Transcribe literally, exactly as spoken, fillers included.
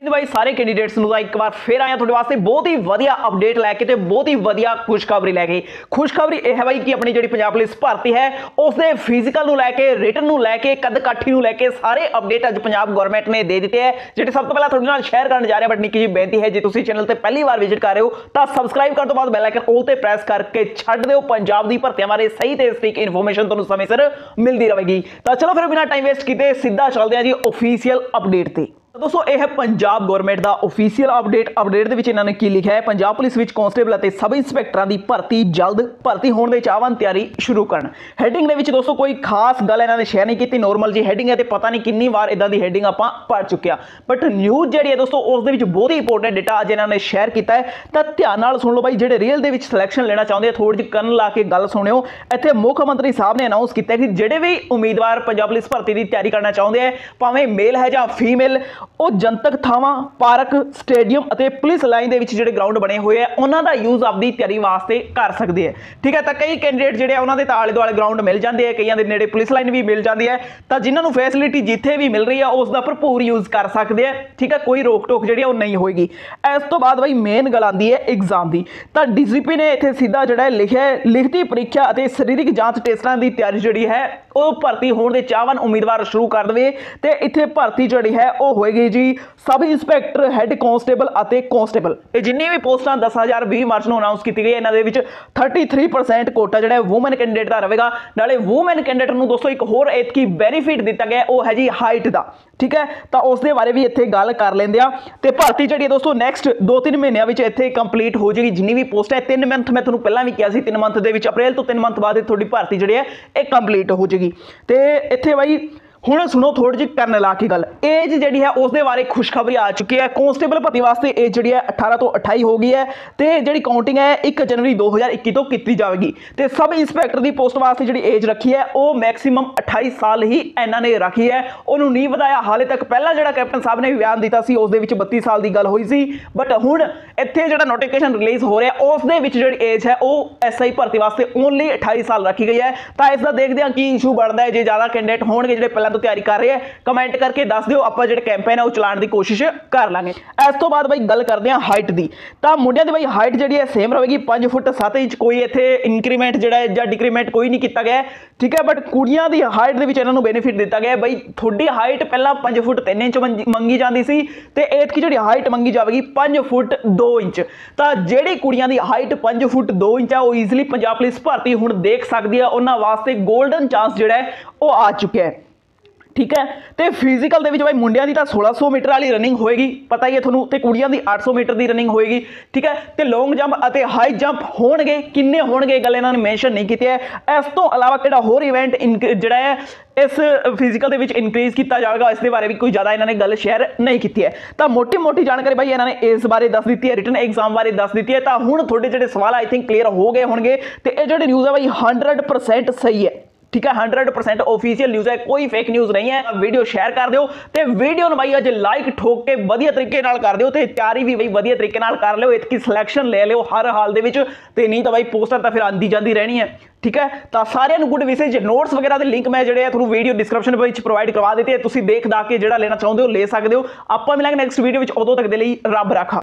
भाई सारे कैंਡੀਡੇਟਸ ਨੂੰ ਇੱਕ ਵਾਰ ਫੇਰ ਆਇਆ ਤੁਹਾਡੇ ਵਾਸਤੇ ਬਹੁਤ ਹੀ ਵਧੀਆ ਅਪਡੇਟ ਲੈ ਕੇ ਤੇ ਬਹੁਤ ਹੀ ਵਧੀਆ ਖੁਸ਼ਖਬਰੀ ਲੈ ਕੇ। ਖੁਸ਼ਖਬਰੀ ਇਹ ਹੈ ਬਾਈ ਕਿ ਆਪਣੀ ਜਿਹੜੀ ਪੰਜਾਬ ਪੁਲਿਸ ਭਰਤੀ ਹੈ ਉਸ ਦੇ ਫਿਜ਼ੀਕਲ ਨੂੰ ਲੈ ਕੇ, ਰਿਟਨ ਨੂੰ ਲੈ ਕੇ, ਕਦ ਕਾਠੀ ਨੂੰ ਲੈ ਕੇ ਸਾਰੇ ਅਪਡੇਟ ਅੱਜ ਪੰਜਾਬ ਗਵਰਨਮੈਂਟ ਨੇ ਦੇ ਦਿੱਤੇ ਹੈ, ਜਿਹੜੇ ਸਭ ਤੋਂ ਪਹਿਲਾਂ ਤੁਹਾਡੇ ਨਾਲ ਸ਼ੇਅਰ ਕਰਨ ਜਾ ਰਹੇ ਹਾਂ। ਬਟ ਨਿੱਕੀ ਜੀ ਬੇਨਤੀ ਹੈ, ਜੇ ਤੁਸੀਂ ਚੈਨਲ ਤੇ ਪਹਿਲੀ ਵਾਰ ਵਿਜ਼ਿਟ ਕਰ ਰਹੇ ਹੋ ਤਾਂ ਸਬਸਕ੍ਰਾਈਬ ਕਰਨ ਤੋਂ ਬਾਅਦ ਬੈਲ ਆਈਕਨ ਆਲ ਤੇ ਪ੍ਰੈਸ ਕਰਕੇ ਛੱਡ ਦਿਓ। ਪੰਜਾਬ ਦੀ ਭਰਤੀਆਂ ਬਾਰੇ ਸਹੀ ਤੇ ਸਟੀਕ ਇਨਫੋਰਮੇਸ਼ਨ ਤੁਹਾਨੂੰ ਸਮੇਂ ਸਿਰ ਮਿਲਦੀ ਰਹੇਗੀ। ਤਾਂ ਚਲੋ ਫਿਰ ਬਿਨਾਂ ਟਾਈਮ ਵੇਸਟ ਕੀਤੇ ਸਿੱਧਾ ਚੱਲਦੇ ਹਾਂ ਜੀ ऑफिशियल अपडेट ਤੇ। दोस्तों यह पंजाब गवर्नमेंट का ऑफिशियल अपडेट अपडेट ਦੇ ਵਿੱਚ ਇਹਨਾਂ ਨੇ ਕੀ ਲਿਖਿਆ ਹੈ। पंजाब पुलिस ਵਿੱਚ ਕਾਂਸਟੇਬਲ ਅਤੇ सब इंस्पैक्टਰਾਂ ਦੀ ਭਰਤੀ ਜਲਦ ਭਰਤੀ ਹੋਣ ਦੇ ਚਾਹਵਾਨ ਤਿਆਰੀ ਸ਼ੁਰੂ ਕਰਨ। ਹੈਡਿੰਗ ਦੇ ਵਿੱਚ ਦੋਸਤੋ ਕੋਈ ਖਾਸ ਗੱਲ ਇਹਨਾਂ ਨੇ ਸ਼ੇਅਰ ਨਹੀਂ ਕੀਤੀ, ਨੋਰਮਲ ਜੀ ਹੈਡਿੰਗ ਹੈ ਤੇ ਪਤਾ ਨਹੀਂ ਕਿੰਨੀ ਵਾਰ ਇਦਾਂ ਦੀ ਹੈਡਿੰਗ ਆਪਾਂ ਪੜ ਚੁੱਕਿਆ। ਬਟ ਨਿਊਜ਼ ਜਿਹੜੀ ਹੈ ਦੋਸਤੋ ਉਸ ਦੇ ਵਿੱਚ ਬਹੁਤ ਹੀ ਇੰਪੋਰਟੈਂਟ ਡਾਟਾ ਅੱਜ ਇਹਨਾਂ ਨੇ ਸ਼ੇਅਰ ਕੀਤਾ ਹੈ, ਤਾਂ ਧਿਆਨ ਨਾਲ ਸੁਣ ਲਓ ਬਾਈ। ਜਿਹੜੇ ਰੀਅਲ ਦੇ ਵਿੱਚ ਸਿਲੈਕਸ਼ਨ ਲੈਣਾ ਚਾਹੁੰਦੇ ਆ ਥੋੜੀ ਜਿਹੀ ਕੰਨ ਲਾ ਕੇ ਗੱਲ ਸੁਣਿਓ। ਇੱਥੇ ਮੁੱਖ ਮੰਤਰੀ ਸਾਹਿਬ ਨੇ ਅਨਾਉਂਸ ਕੀਤਾ ਕਿ ਜਿਹੜੇ ਵੀ ਉਮੀਦਵਾਰ ਪੰਜਾਬ ਪੁਲਿਸ ਭਰਤੀ ਦੀ ਤਿਆਰੀ ਕਰਨਾ ਚਾਹੁੰਦੇ ਆ, ਭਾਵੇਂ ਮੇਲ ਹੈ ਜਾਂ ਫੀਮੇਲ, ਉਹ ਜਨਤਕ ਥਾਵਾਂ, ਪਾਰਕ, ਸਟੇਡੀਅਮ ਅਤੇ ਪੁਲਿਸ ਲਾਈਨ ਦੇ ਵਿੱਚ ਜਿਹੜੇ ਗਰਾਊਂਡ ਬਣੇ ਹੋਏ ਆ ਉਹਨਾਂ ਦਾ ਯੂਜ਼ ਆਪਦੀ ਤਿਆਰੀ ਵਾਸਤੇ ਕਰ ਸਕਦੇ ਆ। ਠੀਕ ਹੈ, ਤਾਂ ਕਈ ਕੈਂਡੀਡੇਟ ਜਿਹੜੇ ਆ ਉਹਨਾਂ ਦੇ ਆਲੇ ਦੁਆਲੇ ਗਰਾਊਂਡ ਮਿਲ ਜਾਂਦੇ ਆ, ਕਈਆਂ ਦੇ ਨੇੜੇ ਪੁਲਿਸ ਲਾਈਨ ਵੀ ਮਿਲ ਜਾਂਦੀ ਹੈ, ਤਾਂ ਜਿਨ੍ਹਾਂ ਨੂੰ ਫੈਸਿਲਿਟੀ ਜਿੱਥੇ ਵੀ ਮਿਲ ਰਹੀ ਆ ਉਸ ਦਾ ਭਰਪੂਰ ਯੂਜ਼ ਕਰ ਸਕਦੇ ਆ। ਠੀਕ ਹੈ, ਕੋਈ ਰੋਕ ਟੋਕ ਜਿਹੜੀ ਉਹ ਨਹੀਂ ਹੋਏਗੀ। ਇਸ ਤੋਂ ਬਾਅਦ ਬਈ ਮੇਨ ਗੱਲ ਆਉਂਦੀ ਹੈ ਐਗਜ਼ਾਮ ਦੀ, ਤਾਂ ਡੀਜੀਪੀ ਨੇ ਇੱਥੇ ਸਿੱਧਾ ਜਿਹੜਾ ਲਿਖਿਆ ਹੈ, ਲਿਖਤੀ ਪ੍ਰੀਖਿਆ ਅਤੇ ਸਰੀਰਕ ਜਾਂਚ ਟੈਸਟਾਂ ਦੀ ਤਿਆਰੀ ਜਿਹੜੀ ਹੈ ਉਹ ਭਰਤੀ ਹੋਣ ਦੇ ਚਾਹਵਾਨ ਉਮੀਦਵਾਰ ਸ਼ੁਰੂ ਕਰ ਦੇਵੇ। ਤੇ ਇੱਥੇ ਭਰਤੀ ਜਿਹੜੀ ਹੈ ਉਹ ਹੋਏਗੀ ਜੀ सब इंस्पैक्टर, हैड कांस्टेबल ਅਤੇ ਕਾਂਸਟੇਬਲ। ਇਹ ਜਿੰਨੀ ਵੀ ਪੋਸਟਾਂ दस हज़ार बीस ਮਾਰਚ ਨੂੰ ਅਨਾਉਂਸ ਕੀਤੀ ਗਈ ਇਹਨਾਂ ਦੇ ਵਿੱਚ तैंतीस परसेंट ਕੋਟਾ ਜਿਹੜਾ ਵੂਮਨ ਕੈਂਡੀਡੇਟ ਦਾ ਰਹੇਗਾ। ਨਾਲੇ ਵੂਮਨ ਕੈਂਡੀਡੇਟ ਨੂੰ ਦੋਸਤੋ ਇੱਕ ਹੋਰ ਇਤਕੀ ਬੈਨੀਫਿਟ ਦਿੱਤਾ ਗਿਆ, ਉਹ ਹੈ ਜੀ ਹਾਈਟ ਦਾ। ਠੀਕ ਹੈ, ਤਾਂ ਉਸ ਦੇ ਬਾਰੇ ਵੀ ਇੱਥੇ ਗੱਲ ਕਰ ਲੈਂਦੇ ਆ। ਤੇ ਭਰਤੀ ਜਿਹੜੀ ਦੋਸਤੋ ਨੈਕਸਟ ਦੋ ਤਿੰਨ ਮਹੀਨਿਆਂ ਵਿੱਚ ਇੱਥੇ ਕੰਪਲੀਟ ਹੋ ਜਾਏਗੀ। ਜਿੰਨੀ ਵੀ ਪੋਸਟ ਹੈ ਤਿੰਨ ਮੰਥ, ਮੈਂ ਤੁਹਾਨੂੰ ਪਹਿਲਾਂ ਵੀ ਕਿਹਾ ਸੀ ਤਿੰਨ ਮੰਥ ਦੇ ਵਿੱਚ, ਅਪ੍ਰੈਲ ਤੋਂ ਤਿੰਨ ਮੰਥ ਬਾਅਦ ਤੁਹਾਡੀ ਭਰਤੀ ਜਿਹੜੀ ਹੈ ਇਹ ਕੰਪਲੀਟ ਹੋ ਜਾਏਗੀ। ਤੇ ਇੱਥੇ ਬਾਈ ਹੁਣ ਸੁਣੋ ਥੋੜੀ ਜਿਹੀ ਕਰਨ ਲਾ ਕੇ ਗੱਲ। ਏਜ ਜਿਹੜੀ ਹੈ ਉਸ ਦੇ ਬਾਰੇ ਖੁਸ਼ਖਬਰੀ ਆ ਚੁੱਕੀ ਹੈ। ਕਾਂਸਟੇਬਲ ਭਰਤੀ ਵਾਸਤੇ ਏਜ ਜਿਹੜੀ ਹੈ अठारह ਤੋਂ अट्ठाईस ਹੋ ਗਈ ਹੈ ਤੇ ਜਿਹੜੀ ਕਾਊਂਟਿੰਗ ਹੈ ਇੱਕ ਜਨਵਰੀ दो हज़ार इक्कीस ਤੋਂ ਕੀਤੀ ਜਾਵੇਗੀ। ਤੇ ਸਬ ਇੰਸਪੈਕਟਰ ਦੀ ਪੋਸਟ ਵਾਸਤੇ ਜਿਹੜੀ ਏਜ ਰੱਖੀ ਹੈ ਉਹ ਮੈਕਸਿਮਮ अट्ठाईस ਸਾਲ ਹੀ ਇਹਨਾਂ ਨੇ ਰੱਖੀ ਹੈ, ਉਹਨੂੰ ਨਹੀਂ ਵਧਾਇਆ ਹਾਲੇ ਤੱਕ। ਪਹਿਲਾਂ ਜਿਹੜਾ ਕੈਪਟਨ ਸਾਹਿਬ ਨੇ ਬਿਆਨ ਦਿੱਤਾ ਸੀ ਉਸ ਦੇ ਵਿੱਚ बत्तीस ਸਾਲ ਦੀ ਗੱਲ ਹੋਈ ਸੀ, ਬਟ ਹੁਣ ਇੱਥੇ ਜਿਹੜਾ ਨੋਟੀਫਿਕੇਸ਼ਨ ਰਿਲੀਜ਼ ਹੋ ਰਿਹਾ ਉਸ ਦੇ ਵਿੱਚ ਜਿਹੜੀ ਏਜ ਹੈ ਉਹ ਐਸਆਈ ਭਰਤੀ ਵਾਸਤੇ ਓਨਲੀ अट्ठाईस ਸਾਲ ਰੱਖੀ ਗਈ ਹੈ। ਤਾਂ ਇਸ ਦਾ ਦੇਖਦੇ ਹਾਂ ਕੀ ਇਸ਼ੂ ਬਣਦਾ ਹੈ। ਜੇ ਜ਼ਿਆਦਾ ਕੈਂਡੀਡੇਟ ਹੋਣਗੇ ਜਿਹੜੇ ਪਹਿਲਾਂ ਤੋਂ ਤਿਆਰੀ ਕਰ ਰਹੇ ਆ, ਕਮੈਂਟ ਕਰਕੇ ਦੱਸ ਦਿਓ, ਆਪਾਂ ਜਿਹੜੇ ਕੈਂਪੇਨ ਹੈ ਉਹ ਚਲਾਉਣ ਦੀ ਕੋਸ਼ਿਸ਼ ਕਰ ਲਾਂਗੇ। ਇਸ ਤੋਂ ਬਾਅਦ ਬਾਈ ਗੱਲ ਕਰਦੇ ਹਾਂ ਹਾਈਟ ਦੀ। ਤਾਂ ਮੁੰਡਿਆਂ ਦੀ ਬਾਈ ਹਾਈਟ ਜਿਹੜੀ ਹੈ ਸੇਮ ਰਹੇਗੀ, पाँच फुट सात इंच। ਕੋਈ ਇੱਥੇ ਇਨਕਰੀਮੈਂਟ ਜਿਹੜਾ ਹੈ ਜਾਂ ਡਿਕਰੀਮੈਂਟ ਕੋਈ ਨਹੀਂ ਕੀਤਾ ਗਿਆ। ਠੀਕ ਹੈ, ਬਟ ਕੁੜੀਆਂ ਦੀ ਹਾਈਟ ਦੇ ਵਿੱਚ ਇਹਨਾਂ ਨੂੰ ਬੈਨੀਫਿਟ ਦਿੱਤਾ ਗਿਆ ਬਾਈ। ਤੁਹਾਡੀ ਹਾਈਟ ਪਹਿਲਾਂ पाँच फुट तीन इंच ਮੰਗੀ ਜਾਂਦੀ ਸੀ ਤੇ ਐਤਕੀ ਜਿਹੜੀ ਹਾਈਟ ਮੰਗੀ ਜਾਵੇਗੀ पाँच फुट दो इंच। ਤਾਂ ਜਿਹੜੀ ਕੁੜੀਆਂ ਦੀ ਹਾਈਟ पाँच फुट दो इंच ਆ ਉਹ ਈਜ਼ੀਲੀ ਪੰਜਾਬ ਪੁਲਿਸ ਭਰਤੀ ਹੁਣ ਦੇਖ ਸਕਦੀ ਆ। ਉਹਨਾਂ ਵਾਸਤੇ ਗੋਲਡਨ ਚਾਂਸ ਜਿਹੜਾ ਹੈ ਉਹ ਆ ਚੁੱਕਿਆ ਹੈ। ठीक है, तो फिजिकल ਦੇ भाई मुंडिया की तो सोलह सौ मीटर वाली रनिंग होएगी, पता ही है थोनू, तो कुड़ियां की आठ सौ मीटर की रनिंग होएगी। ठीक है, तो लॉन्ग जंप और हाई जंप होणगे, किन्ने होणगे गल इन्होंने मैंशन नहीं की है। इस तो अलावा किहड़ा होर इवेंट जिहड़ा है इस फिजिकल के इनक्रीज किया जाएगा, इस बारे भी कोई ज़्यादा इन्होंने गल शेयर नहीं की है। तो मोटी मोटी जानकारी भाई इन्होंने इस बारे दस दी है, रिटन एग्जाम बारे दस दी है। तो हुण थोड़े जिहड़े सवाल आई थिंक क्लीयर हो गए होणगे। तो ये जिहड़ी न्यूज़ है भाई हंड्रड परसेंट सही है। ठीक है, हंड्रड परसेंट ऑफिशियल न्यूज़ है, कोई फेक न्यूज़ नहीं है। वीडियो शेयर कर दो तो वीडियो भाई अज लाइक ठोक के वधिया तरीके नाल कर दो, तो तैयारी भी भाई वधिया तरीके नाल कर लो, इतकी सिलेक्शन ले लो हर हाल दे विच। ते नहीं तो भाई पोस्टर तो फिर आंदी जाती रहनी है। ठीक है, तो सारिਆਂ ਨੂੰ गुड विशेज। नोट्स वगैरह के लिंक मैं जो थोड़ा वीडियो डिस्क्रिप्शन में प्रोवाइड करवा देते हैं, तुम देख दा के जो लेना चाहते हो ले सकते हो। आप मिलेंगे नैक्सट वीडियो में, उदों तक के लिए रब रखा।